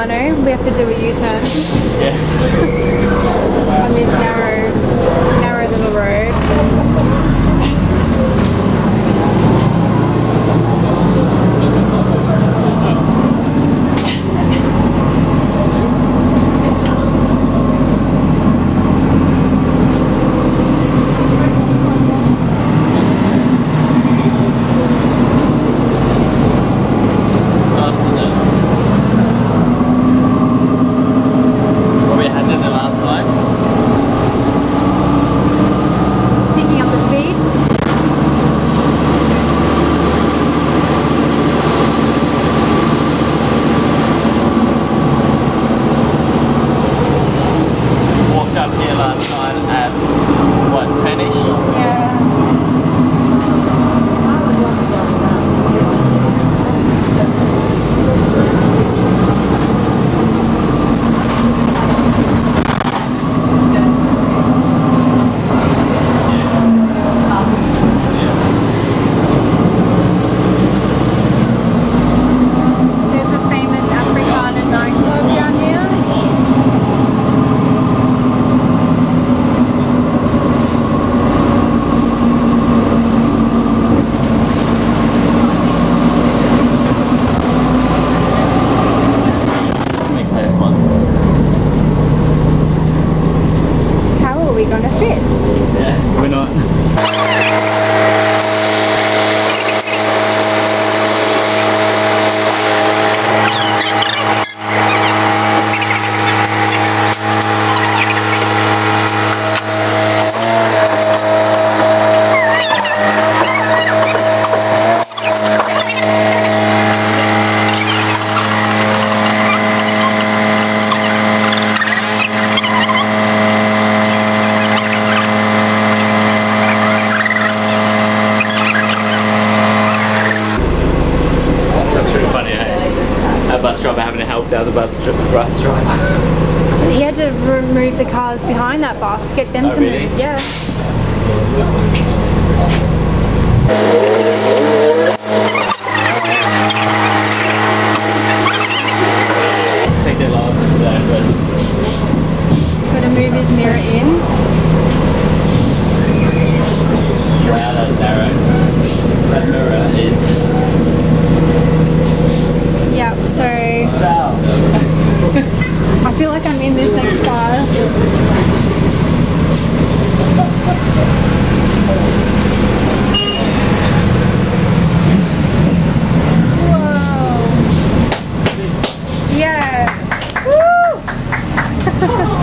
Milano, we have to do a U-turn Yeah. on this narrow little road. Picking up the speed. Walked up here last night at what, 10ish? Yeah. There's a famous Afrikaner nightclub down here. Make this one. How are we gonna fit? Yeah, we're not. That's pretty funny, eh? A bus driver having to help the other bus driver. He had to remove the cars behind that bus to get them Oh, to really? move. Yeah. Take their license today, but Got to move his mirror in. wow, that's narrow. That mirror is. Yeah, so Wow. I feel like I'm in this next class. Whoa. Yeah. Woo!